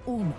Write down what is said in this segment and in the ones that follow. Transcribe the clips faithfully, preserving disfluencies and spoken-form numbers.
uno.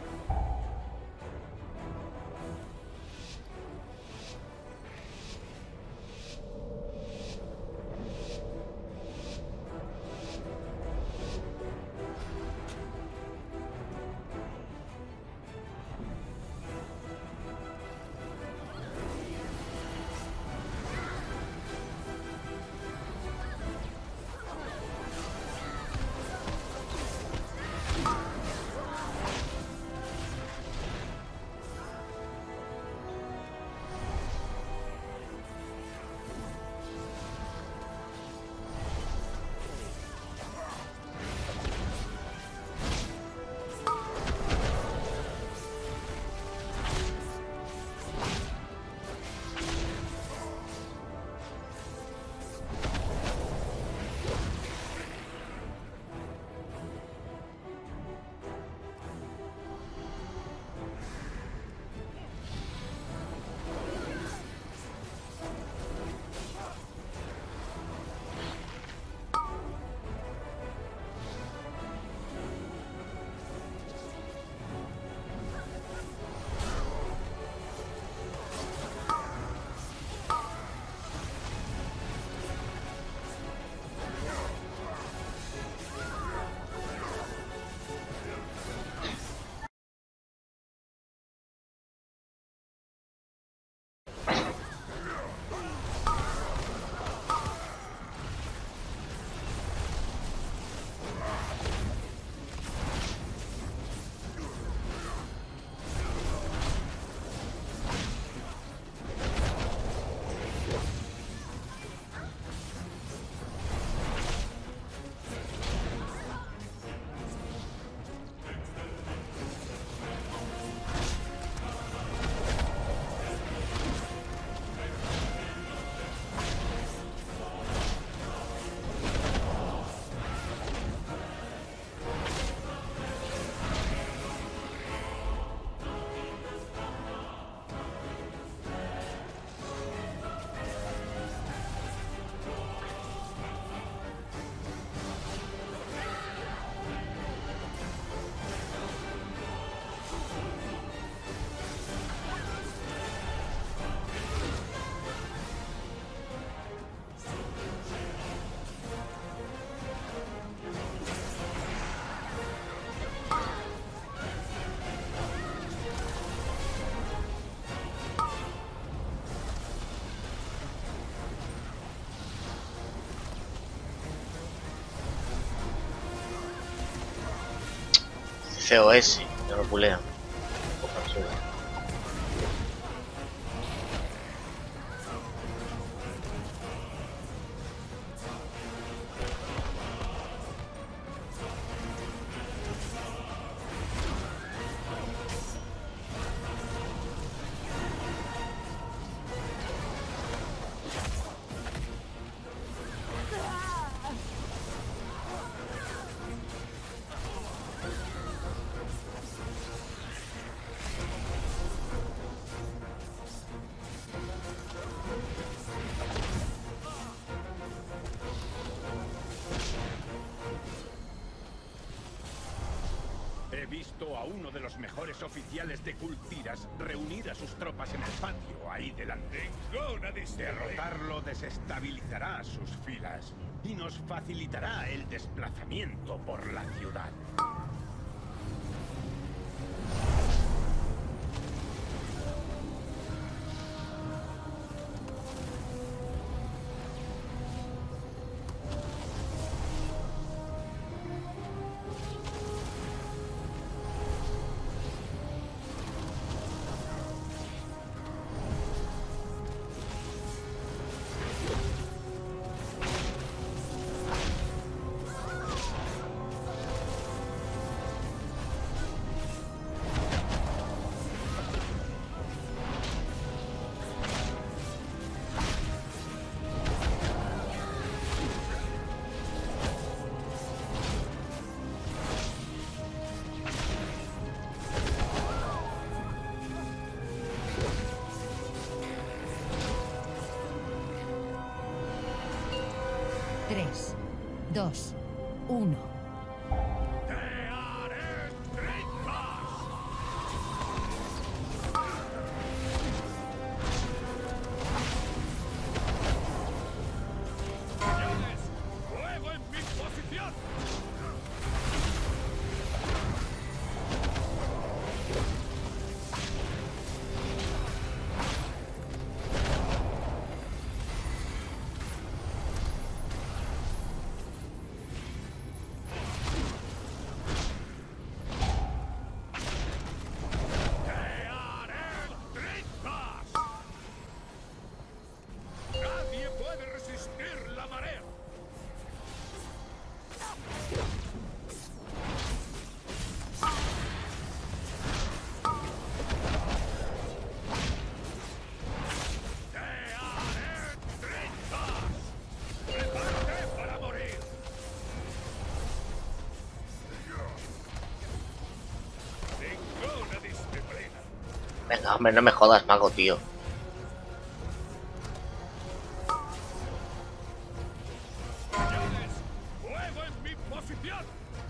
Feo ese, no lo pulean. He visto a uno de los mejores oficiales de Kultiras reunir a sus tropas en el patio, ahí delante. Derrotarlo desestabilizará sus filas y nos facilitará el desplazamiento por la ciudad. tres, dos, uno. ¡Te haré trizas! Venga, hombre, no me jodas, mago, tío. ¡Fuego en mi posición!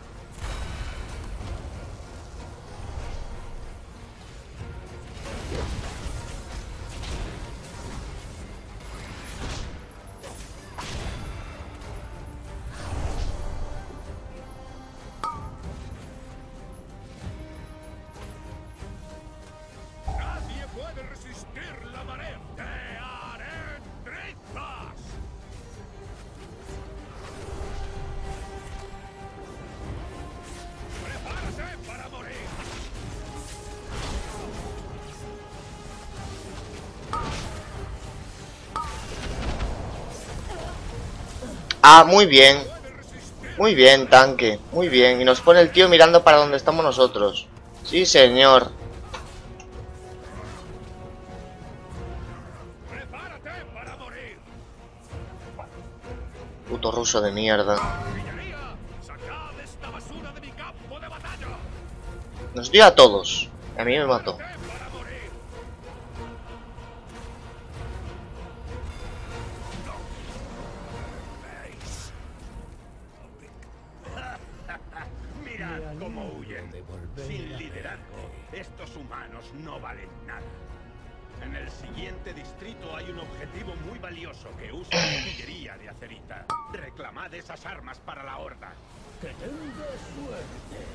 Nadie puede resistir la marea. ¡Te haré trizas! ¡Prepárate para morir! Ah, muy bien. Muy bien, tanque. Muy bien. Y nos pone el tío mirando para donde estamos nosotros. Sí, señor. ¡Prepárate para morir! Puto ruso de mierda. ¡Artillería! ¡Sacad esta basura de mi campo de batalla! Nos dio a todos. A mí me mató. ¡Prepárate para morir! ¿Veis? Mirad cómo huyen. Sin liderazgo, estos humanos no valen nada. En el siguiente distrito hay un objetivo muy valioso que usa artillería de acerita. Reclamad esas armas para la horda. Que tengas suerte.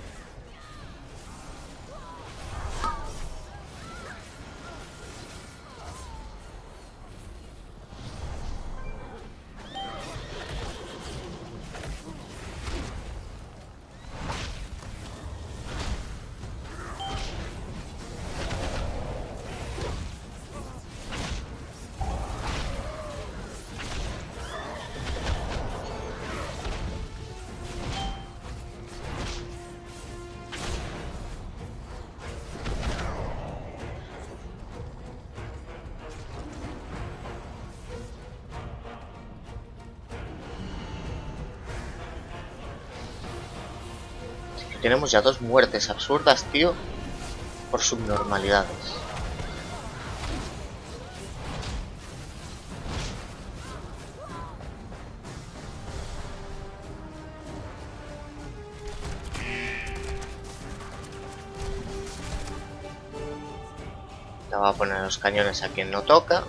Tenemos ya dos muertes absurdas, tío, por subnormalidades. Le voy a poner los cañones a quien no toca.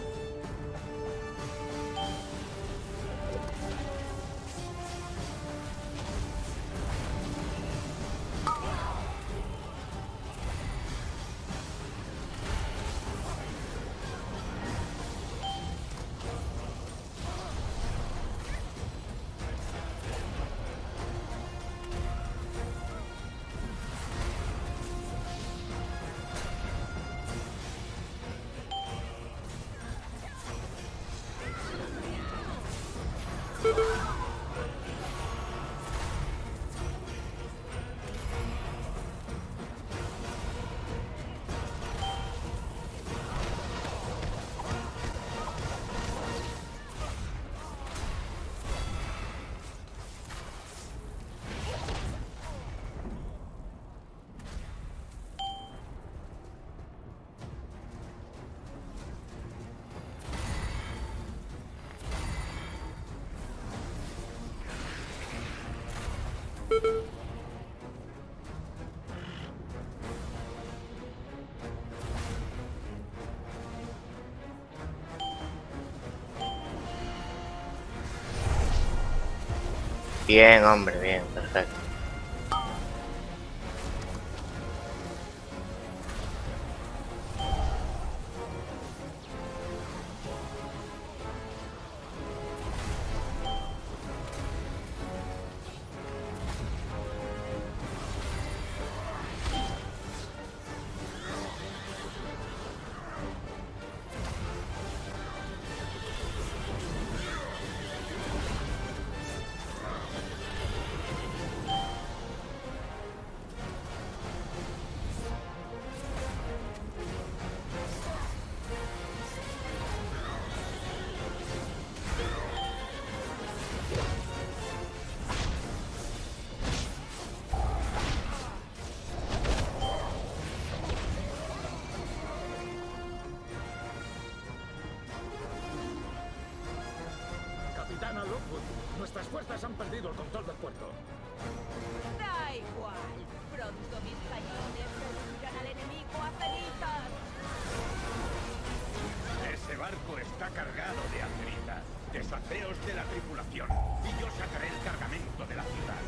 Bien, hombre, bien, perfecto. Lockwood. Nuestras fuerzas han perdido el control del puerto. Da igual. Pronto mis cañones reducirán al enemigo a cenizas. Ese barco está cargado de acerita. Deshaceos de la tripulación y yo sacaré el cargamento de la ciudad.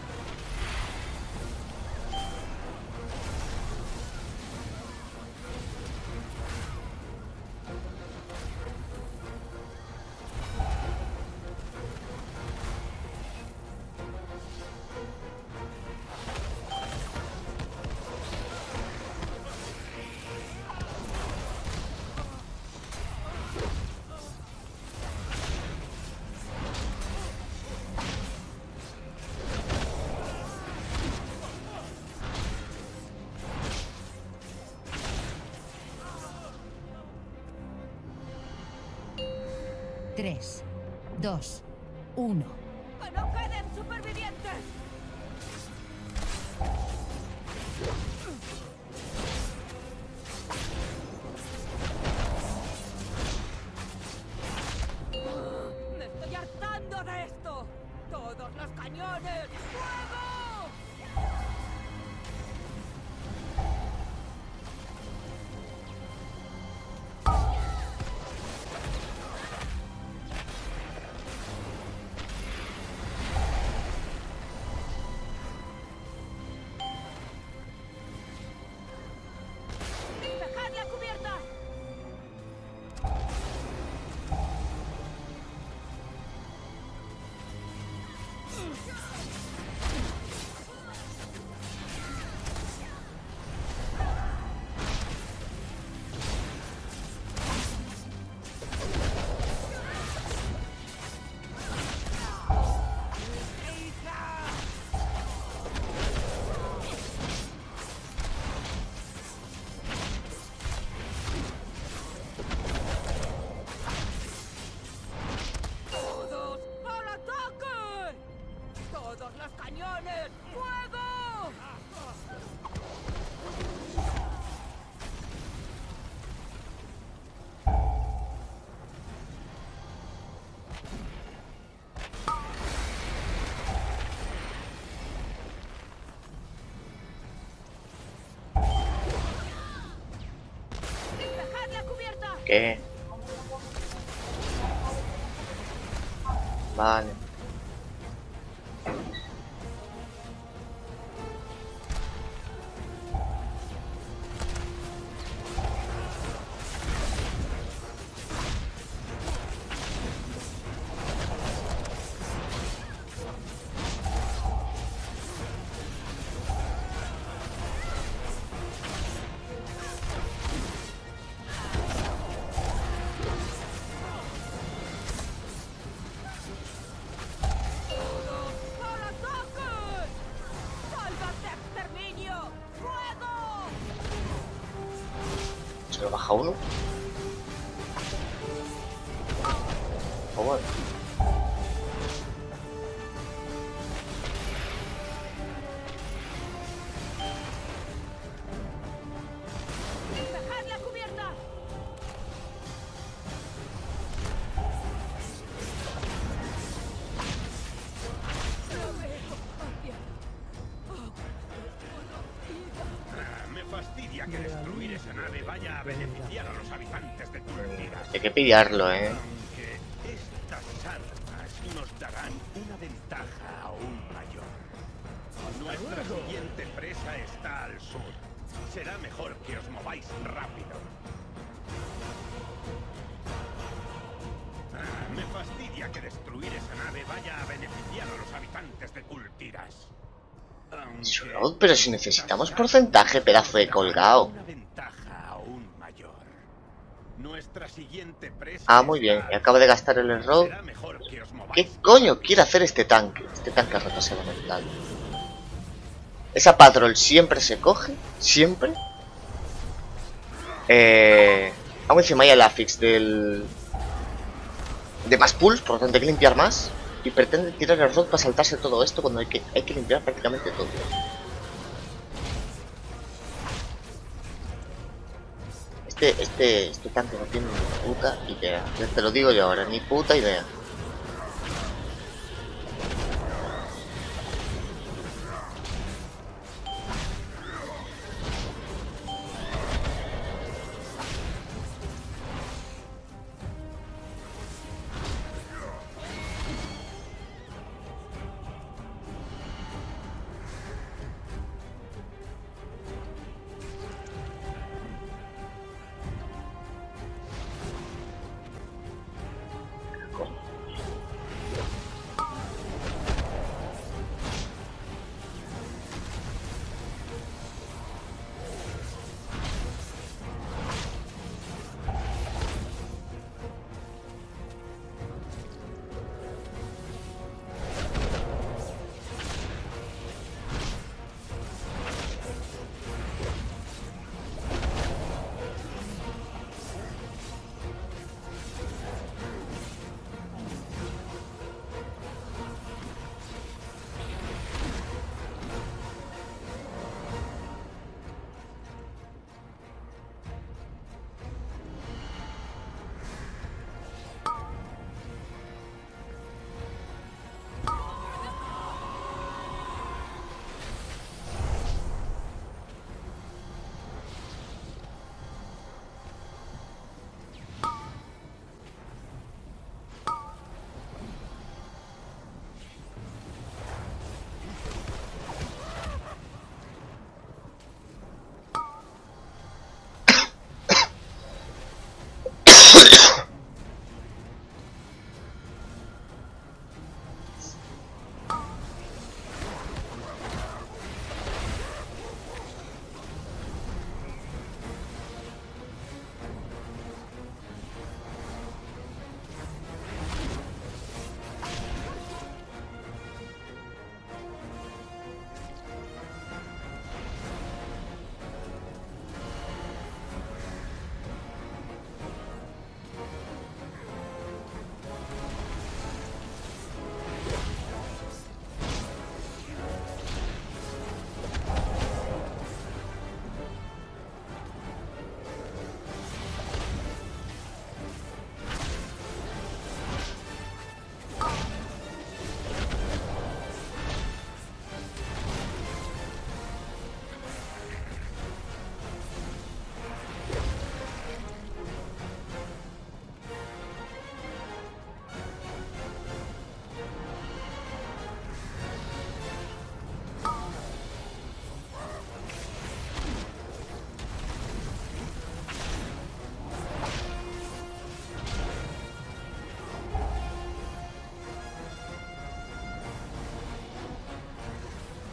tres, dos, uno. ¡Que no queden supervivientes! ¡Me estoy hartando de esto! ¡Todos los cañones! ¡Fuego! ¡Despejad la cubierta! ¡Todos al ataque! ¡Todos los cañones! ¡Fuego! ¡Despejad la cubierta! ¿Qué? Vale. ¡Al ataque! ¡Sálvate, exterminio! ¡Fuego! ¿Se lo baja uno? Oh, bueno. ¡Despejad la cubierta! Ah, me fastidia que destruir esa nave vaya a beneficiar a los habitantes de Tultiras. Hay que pillarlo, eh. Aunque estas armas nos darán una ventaja aún mayor. Nuestra siguiente presa está al sur. Será mejor que os mováis rápido. Ah, me fastidia que destruir esa nave vaya a beneficiar a los habitantes de Tultiras. Aunque Shroud, pero si necesitamos porcentaje, pedazo de colgado. una ventaja aún mayor. Nuestra siguiente presa Ah, muy bien. está Y acabo de gastar el error. Será mejor que os mováis. ¿Qué coño quiere hacer este tanque? Este tanque es retrasado mental. Esa patrol siempre se coge. Siempre. Eh... Aún encima hay el affix del... De más pulls, por lo tanto hay que limpiar más. Y pretende tirar el rod para saltarse todo esto cuando hay que, hay que limpiar prácticamente todo. Este, este, este tanque no tiene ni puta idea. Ya te lo digo yo ahora, ni puta idea.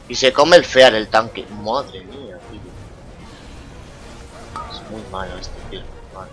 Y se come el fear el tanque. Madre mía, tío. Es muy malo este, tío. Vale.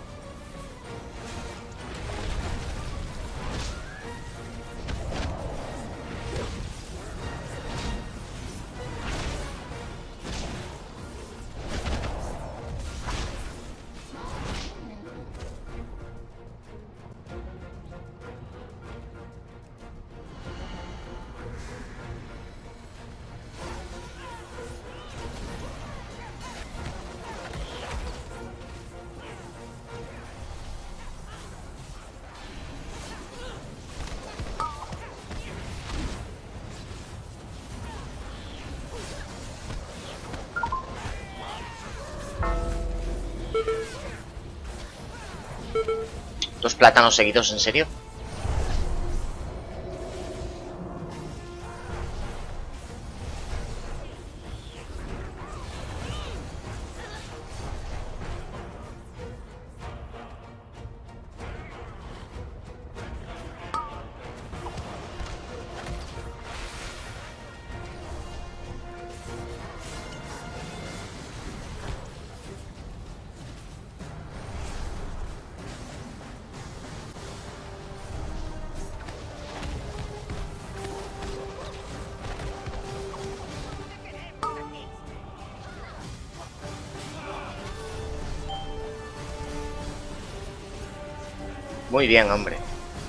Dos plátanos seguidos, ¿en serio? Muy bien, hombre.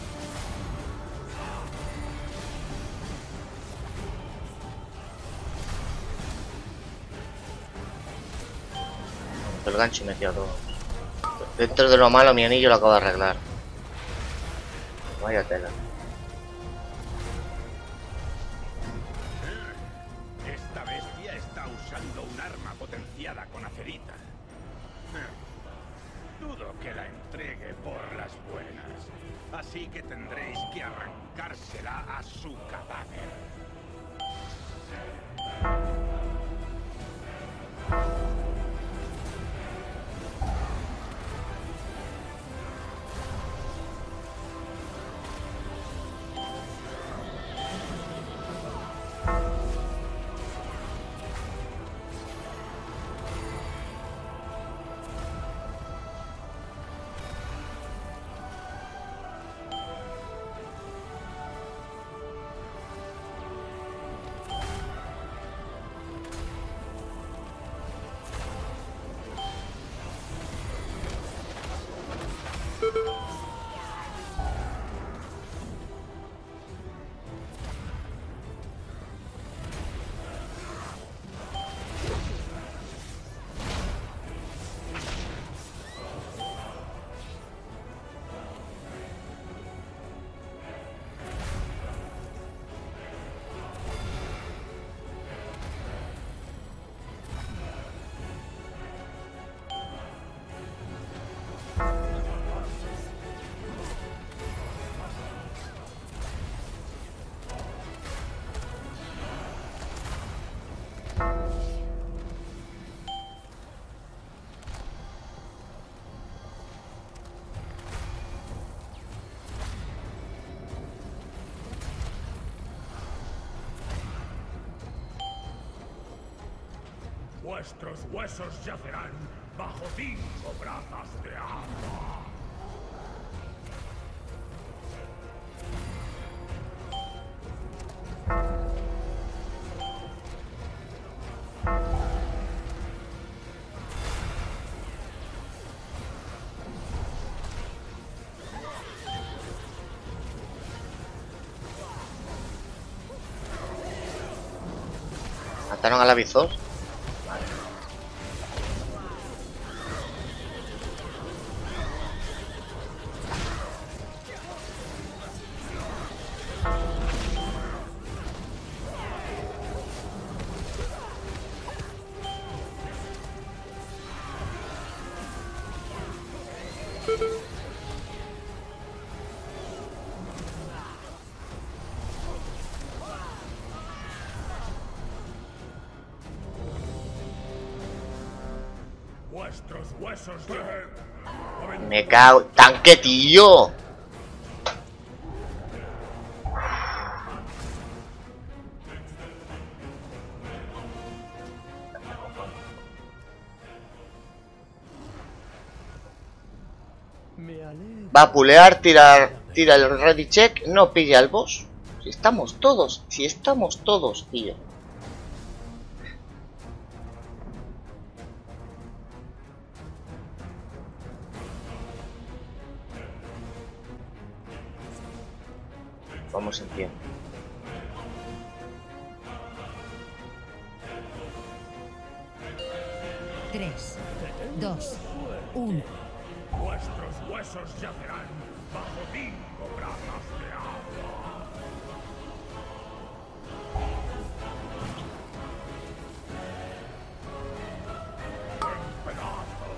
El gancho me queda todo. Dentro de lo malo, mi anillo lo acabo de arreglar. Vaya tela. Esta bestia está usando un arma potenciada con acerita. Dudo que la entregue por las buenas. Así que tendréis que arrancársela a su cadáver. Vuestros huesos yacerán bajo cinco brazas de agua. ¿Mataron al Avizor? Vuestros huesos de... Me cago... ¡Tanque, tío! Va a pulear, tirar, tira el ready check, no pilla al boss. Si estamos todos, si estamos todos, tío. Vamos en tiempo. tres, dos, uno. Vuestros huesos yacerán bajo cinco brazas de agua. En pedazos.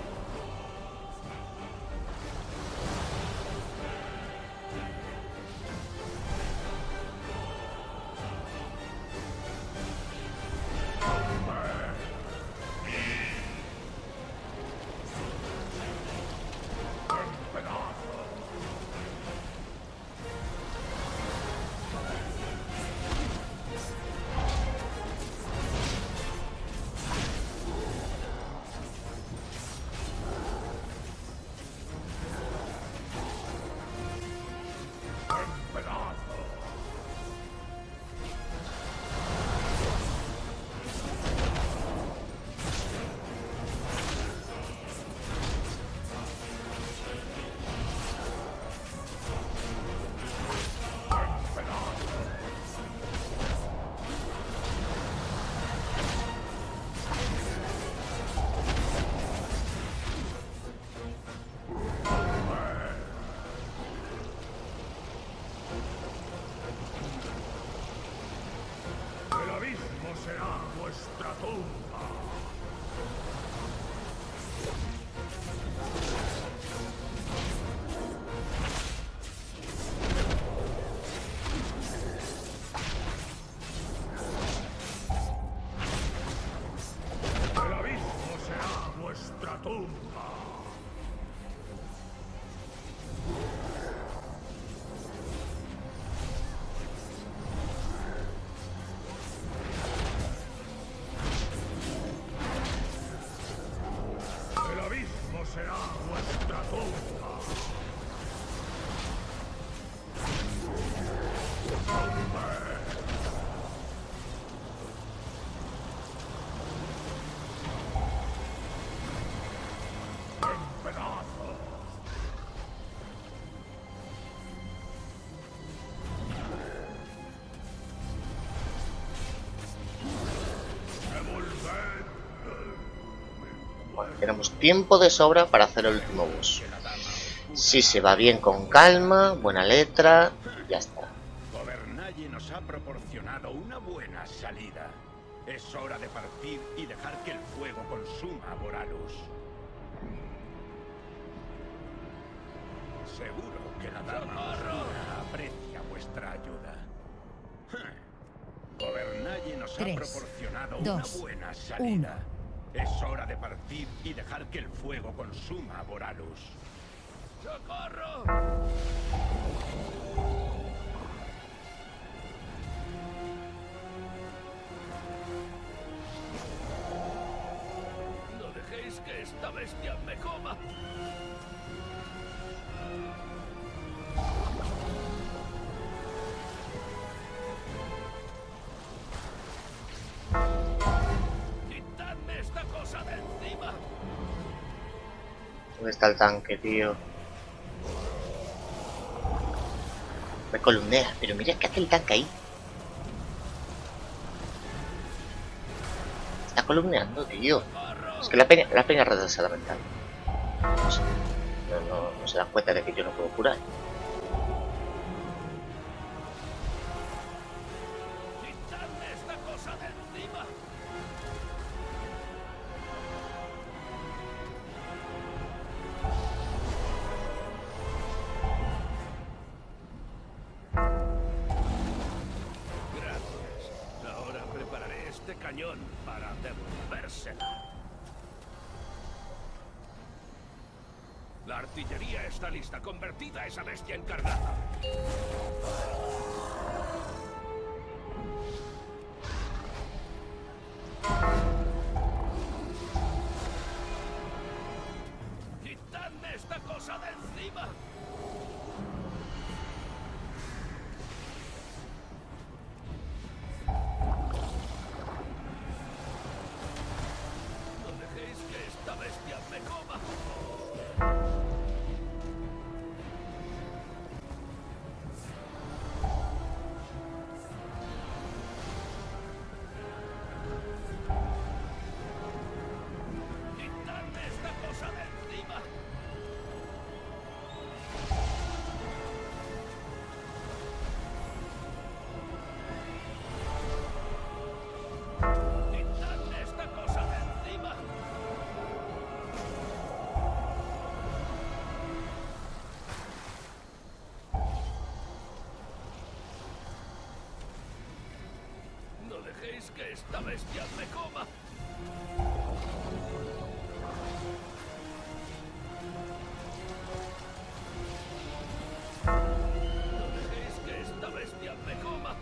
Será vuestra tumba. El abismo será vuestra tumba. Será vuestra tumba. En pedazos. Devolved. Bueno, tenemos tiempo de sobra para hacer el último boss. Si se va bien con calma, buena letra, ya está. Gobernalle nos ha proporcionado una buena salida. Es hora de partir y dejar que el fuego consuma a Boralus. Seguro que la dama oscura aprecia vuestra ayuda. Gobernalle nos ha Tres, proporcionado dos, una buena salida. Es hora de partir y dejar que el fuego consuma a Boralus. ¡Socorro! No dejéis que esta bestia me coma. ¡Quitadme esta cosa de encima! ¿Dónde está el tanque, tío? Me columnea, pero mira qué hace el tanque ahí. Está columneando, tío. Es que la peña, la peña retrasada mental. No, sé. no, no, no se dan cuenta de que yo no puedo curar. ¡Quitadme esta cosa de encima! Gracias. Ahora prepararé este cañón para devolvérsela. La artillería está lista. Convertida a esa bestia encarnada. ¡Quitadme esta cosa de encima! dejéis que esta bestia me coma. No dejéis que esta bestia me coma.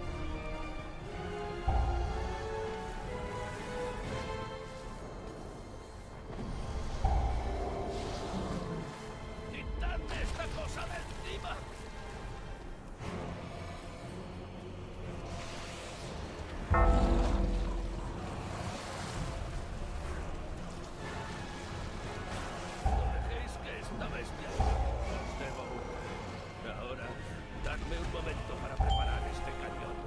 Quitadme esta cosa de encima. No dejéis que esta bestia os debo una. Ahora, dadme un momento para preparar este cañón.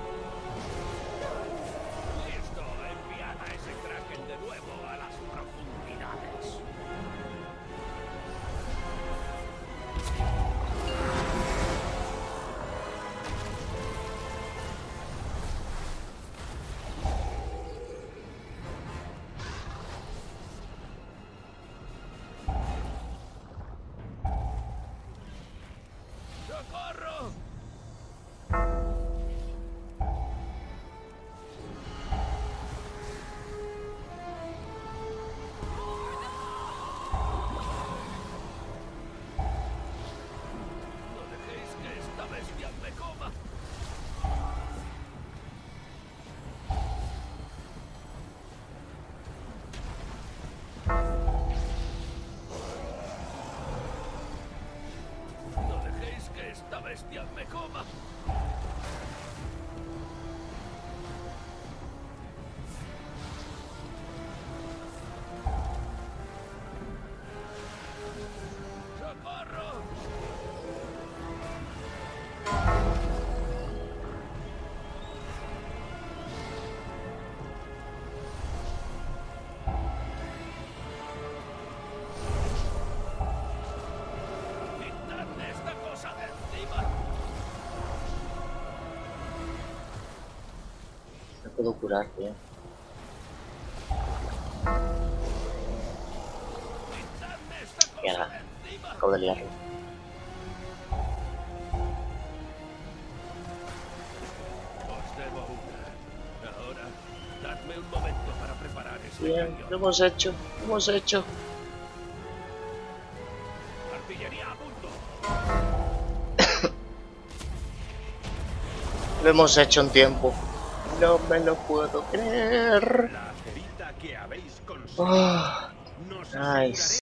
Listo, enviad a ese Kraken de nuevo a las profundidades. ¡Socorro! No dejéis que esta bestia me coma. No dejéis que esta bestia me coma. ¡Socorro! ¡Quitadme esta cosa de encima! No puedo curar, tío. ¡Quitadme esta cosa Mierda. de encima! Acabo de liarlo. Os debo una. Ahora, dadme un momento para preparar este Bien, cañón. lo hemos hecho. Lo hemos hecho. Artillería a punto. Lo hemos hecho en tiempo. No me lo puedo creer. La cerita que habéis conseguido Ah, nos nice.